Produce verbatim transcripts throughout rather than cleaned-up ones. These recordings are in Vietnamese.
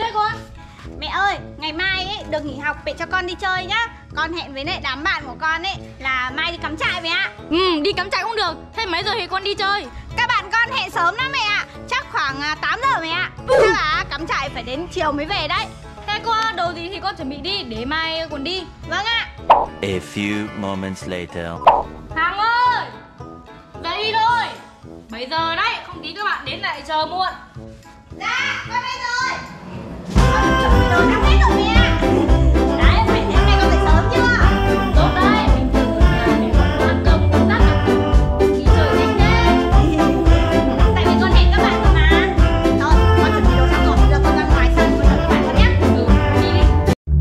đấy con? Mẹ ơi, ngày mai ấy được nghỉ học mẹ cho con đi chơi nhá. Con hẹn với lại đám bạn của con ấy là mai đi cắm trại mẹ ạ. Ừ, đi cắm trại cũng được. Thế mấy giờ thì con đi chơi? Các bạn con hẹn sớm lắm mẹ ạ. Chắc khoảng tám giờ mẹ ạ. Chắc là cắm trại phải đến chiều mới về đấy. Thế có đồ gì thì con chuẩn bị đi để mai còn đi. Vâng ạ. A few moments later. Hằng ơi, dậy đi thôi. Bây giờ đấy, không tí các bạn đến lại chờ muộn. Dạ, con đây rồi. Con chuẩn bị đồ sắp hết rồi mẹ ạ. Đấy, phải đến ngày con dậy sớm chưa? Tốt đấy, mình từ nhà để con quan tâm công tác đi chơi nhanh thế. Tại vì con hẹn các bạn rồi mà. Thôi, con chuẩn bị đồ sắp rồi, giờ con ra ngoài sân con chờ các bạn con nhé. Ừ, đi đi.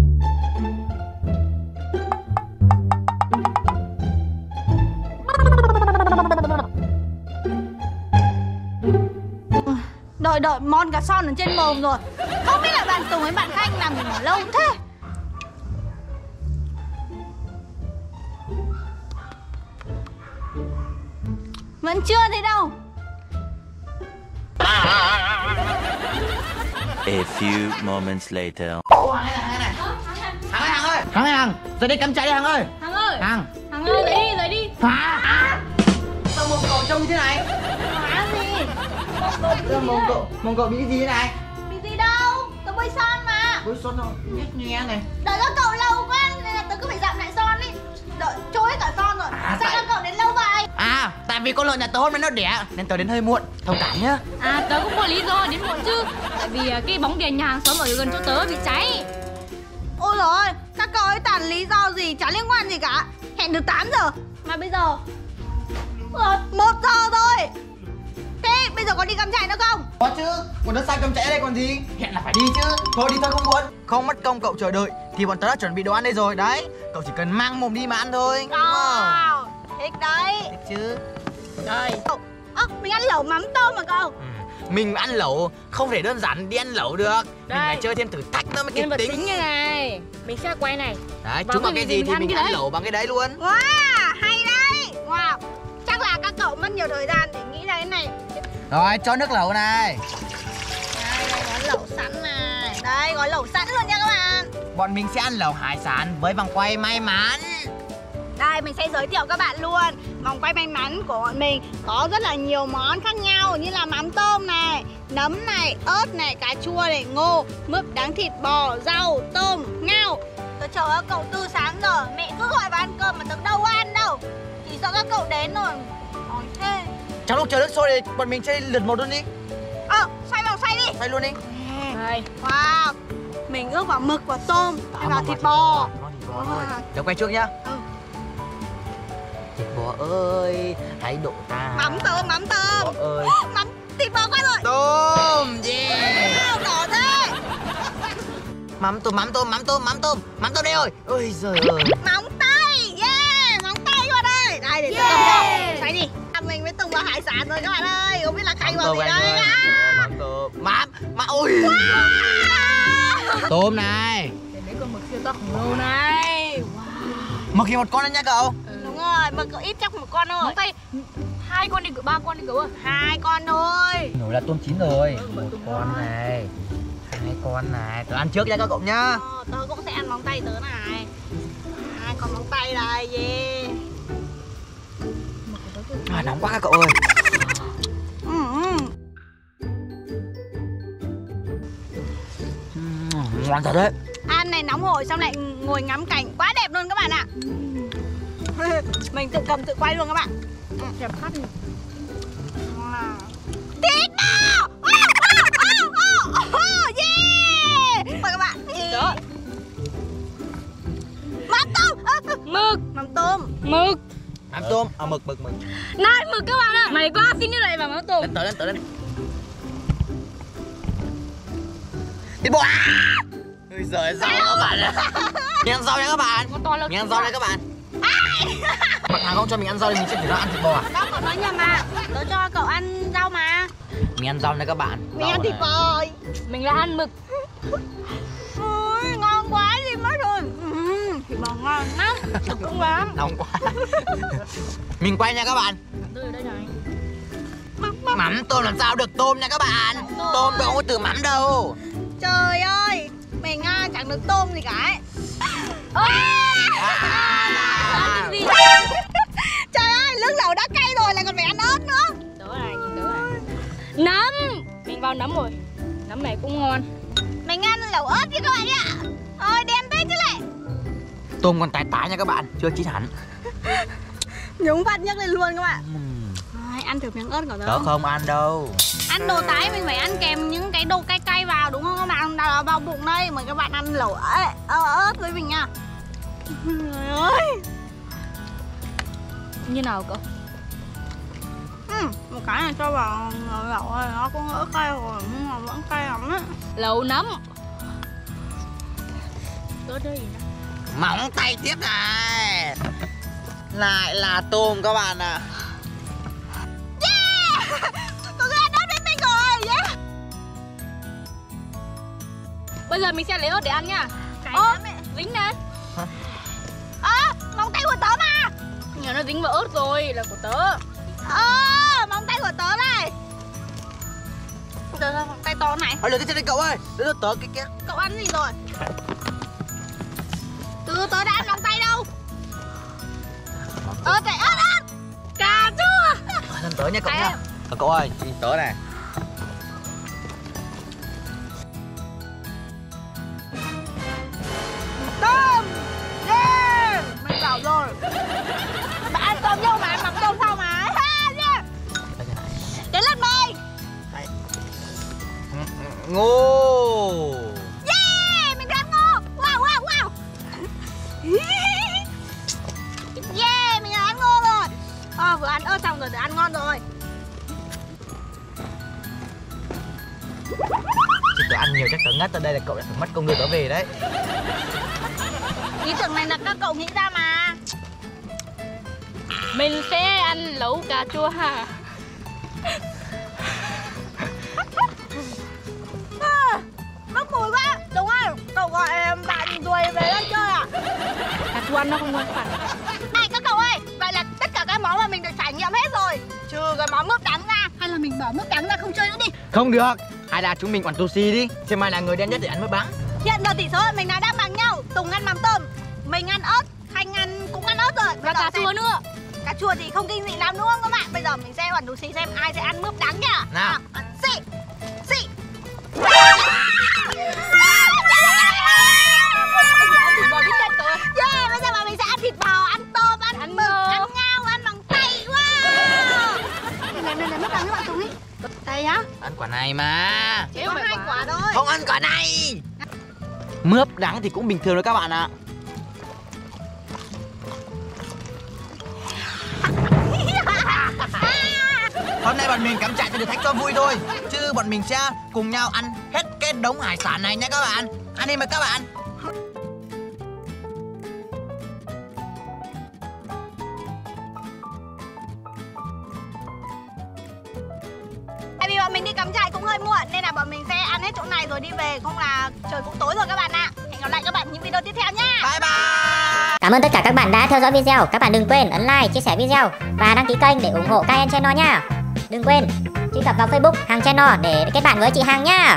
Đợi đợi mon cả son ở trên mồm rồi. Không biết là bạn Tùng với bạn Khanh làm gì mà lâu thế. Vẫn chưa thấy đâu. A few moments later. Ô, Hằng ơi, Hằng ơi, Hằng ơi, Hằng ơi, Hằng, giờ đi cắm trại đi Hằng ơi. Hằng ơi, Hằng, Hằng ơi, dậy đi, dậy đi. hả? À, sao mông cậu trông như thế này? Hả gì? Sao mông cậu, mông cậu bị cái gì thế này? Bị gì đâu, tớ bôi son mà. Bôi son không? Biết nghe này. Đợi cho cậu lâu quá nên là tớ cứ phải dặm lại son ấy. Đợi trôi hết cả son rồi. À, Sao tại- cho cậu đến lâu vậy? À, tại vì con lợn nhà tớ hôm nay nó đẻ nên tớ đến hơi muộn. Thông cảm nhá. À, tớ cũng có lý do đến muộn chứ. Tại vì à, cái bóng đèn nhà hàng xóm ở gần chỗ tớ bị cháy. Ôi dồi ôi, các cậu ấy toàn lý do gì chả liên quan gì cả. Hẹn từ tám giờ mà bây giờ Ủa, một giờ rồi. Thế bây giờ có đi cắm trại nữa không? Có chứ, còn đất sai cắm trại ở đây còn gì? Hẹn là phải đi chứ. Thôi đi thôi không muộn. Không mất công cậu chờ đợi thì bọn tớ đã chuẩn bị đồ ăn đây rồi đấy. Cậu chỉ cần mang mồm đi mà ăn thôi. Đúng không? Wow, thích đấy. Thích chứ. Đây. Ơ, mình ăn lẩu mắm tôm mà cậu. Ừ. Mình ăn lẩu không thể đơn giản đi ăn lẩu được. Mình phải chơi thêm thử thách nữa mới kịp Nhân vật tính. chính như này. Mình sẽ quay này. Đấy, Và chúng vào cái cái gì gì thì thì mình ăn mình cái ăn đấy. lẩu bằng cái đấy luôn. Wow, hay đấy. Wow, chắc là các cậu mất nhiều thời gian để nghĩ ra cái này. Rồi, cho nước lẩu này. Đây, đây gói lẩu sẵn này. Đây, gói lẩu sẵn luôn nha các bạn. Bọn mình sẽ ăn lẩu hải sản với vòng quay may mắn. Đây, mình sẽ giới thiệu các bạn luôn. Vòng quay may mắn của bọn mình có rất là nhiều món khác nhau, như là mắm tôm này, nấm này, ớt này, cà chua này, ngô, mướp đắng, thịt bò, rau, tôm, ngao. Tớ chờ các cậu từ sáng giờ, mẹ cứ gọi vào ăn cơm mà tớ đâu có ăn đâu. Chỉ sợ các cậu đến rồi. Ôi thế. Trong lúc chờ nước sôi thì bọn mình chơi lượt một luôn đi. Ờ, xoay vòng xoay đi. Xoay luôn đi. Đây. Wow, mình ướp vào mực và tôm, Đó, hay vào mà thịt thịt bò. Nó thịt bò thôi. Wow. Tớ quay trước nhá. Ừ. Thịt bò ơi, hãy đổ ta. Mắm tôm, mắm tôm. Bò ơi. Mắm thịt bò qua rồi. Tôm, yeah. Wow, đỏ thế. Mắm tôm, mắm tôm, mắm tôm, mắm tôm. Mắm tôm đây rồi. Ôi giời ơi. Móng tay, yeah, móng tay qua đây. Đây để yeah. Tôm xoáy đi. Mình mới Tùng vào hải sản rồi các bạn ơi. Không biết là Khanh vào gì đây á. Mắm tôm, mắm, mắm, ôi. Tôm này. Để lấy con mực siêu to khổng lồ này. Mực thì một con đấy nha cậu. Đúng rồi, mực có ít chắc một con thôi. Móng tay hai con đi cậu, ba con đi cậu ơi. Hai con thôi. Nổi là tôm chín rồi. Một con này, hai con này. Tớ ăn trước nha các cậu nhá. Ờ, tớ cũng sẽ ăn móng tay tớ này. Hai con móng tay đây, yeah. À, nóng quá các cậu ơi. Ừ, ừ. Uhm, ngon thật đấy. Ăn này nóng hổi xong lại ngồi ngắm cảnh quá đẹp luôn các bạn ạ. Mình tự cầm tự quay luôn các bạn. Đẹp phát đi. Wow. Thịt bò! Oh, oh, oh, oh, oh, yeah! Mời các bạn. Đó. Mắm tôm. Mực. Mắm tôm. Mực. Mắm tôm, à mực mực mực. Này mực các bạn ạ. Mày quá xin như vậy vào mắm tôm. Lên tới lên tới lên. Thịt bò. Ôi giời rau các bạn ạ. Mình ăn rau nha các bạn. Con to lớn. Mình ăn rau đây các bạn. Bạn Hằng không cho mình ăn rau thì mình sẽ phải nó ăn thịt bò à? Đó, cậu nói nhầm mà. Tớ cho cậu ăn rau mà. Mình ăn rau này các bạn. Mình Rau ăn thịt này. bò. Mình là ăn mực. Ôi, ngon quá gì mất rồi. Ừ, thịt bò ngon lắm. Mực cũng lắm. Nóng quá. Mình quay nha các bạn. Tôi ở đây này. Mắm tôm làm sao được tôm nha các bạn. Tôm đâu có từ mắm đâu. Trời ơi, mình à, chẳng được tôm gì cả ấy. Gì? Trời ơi, nước lẩu đã cay rồi lại còn phải ăn ớt nữa. Đó này, nhìn đó này. Nấm. Mình vào nấm rồi. Nấm này cũng ngon. Mình ăn lẩu ớt chứ các bạn ạ. Ôi đen thế chứ lại. Tôm còn tái tái nha các bạn, chưa chín hẳn. Nhúng phát nhấc lên luôn các bạn. Ai, ăn thử miếng ớt của Tớ tớ. không ăn đâu. Ăn đồ tái mình phải ăn kèm những cái đồ cay cay vào đúng không các bạn? Đã vào bụng đây, mời các bạn ăn lẩu ớt, ớt với mình nha. Trời ơi. Như nào cậu? Ừ, một cái này cho vào lẩu này nó cũng đỡ cay rồi nhưng mà vẫn cay lắm á. Lẩu nấm. Ớt đây gì nè. Móng tay tiếp này. Lại là tôm các bạn ạ. Yeah! Có người ăn ớt với mình rồi, yeah! Bây giờ mình sẽ lấy ớt để ăn nha. Cay Ơ, lắm ấy. dính này. Ơ, móng tay của tớ mà. Nhờ nó dính vào ớt rồi, là của tớ. Ơ, móng tay của tớ này. Tớ ra móng tay to này. Hỏi lượt tiếp đây cậu ơi. Đưa tớ cái kia. Cậu ăn gì rồi? Từ tớ đã ăn móng tay đâu. Ớt này, ớt, ớt. Cà chua. Thân tớ nha cậu Cay nha. không? Ờ, cậu ơi, nhìn tớ này. Tôm. Yeah. Mình bảo rồi. Bạn ăn tôm đâu mà ăn mắm tôm sao mà. Yeah. Đến lượt mày. Ngô. Yeah, mình đã ăn ngô. Wow, wow, wow. Yeah, mình đã ăn ngô rồi. Ờ, vừa ăn ớt xong rồi, được ăn ngon rồi. Chứ tớ ăn nhiều chắc tớ ngất ở đây là cậu đã phải mất công đưa tớ về đấy. Ý tưởng này là các cậu nghĩ ra mà. Mình sẽ ăn lẩu cà chua ha. À, bốc mùi quá. Đúng không? Cậu gọi bạn ruồi về đây chơi à? Cà chua ăn nó không ngon phải. Này các cậu ơi, vậy là tất cả các món mà mình được trải nghiệm hết rồi. Trừ cái món mướp đắng ra. Hay là mình bỏ mướp đắng ra không chơi nữa đi. Không được. Hay là chúng mình quản sushi đi. Xem ai là người đen nhất để ăn mướp đắng. Hiện giờ tỷ số mình là đang bằng nhau. Tùng ăn mắm tôm, mình ăn ớt, Khanh ăn cũng ăn ớt rồi. Và cà chua nữa. Cà chua thì không kinh dị lắm đúng không các bạn? Bây giờ mình sẽ quản sushi xem ai sẽ ăn mướp đắng nhá. Nào. Xị, xị. Yeah, bây giờ mà mình sẽ ăn thịt bò, ăn tôm, ăn, Ăn mực, ngô. ăn ngao, ăn bằng tay. Wow. Này này này, mướp đắng các bạn Tùng đi. Tay á? Ăn quả này mà. Chỉ có hai quả thôi. Không ăn quả này. Mướp đắng thì cũng bình thường thôi các bạn ạ. Hôm nay bọn mình cắm trại cho thử thách cho vui thôi. Chứ bọn mình sẽ cùng nhau ăn hết cái đống hải sản này nha các bạn. Ăn đi mời các bạn. Tại vì bọn mình đi cắm trại cũng hơi muộn nên là bọn mình sẽ ăn hết chỗ này rồi đi về, không là trời cũng tối rồi các bạn ạ. Hẹn gặp lại các bạn những video tiếp theo nha. Bye bye. Cảm ơn tất cả các bạn đã theo dõi video. Các bạn đừng quên ấn like, chia sẻ video và đăng ký kênh để ủng hộ Kaien Channel nha. Đừng quên truy cập vào Facebook Hằng Channel để kết bạn với chị Hằng nha.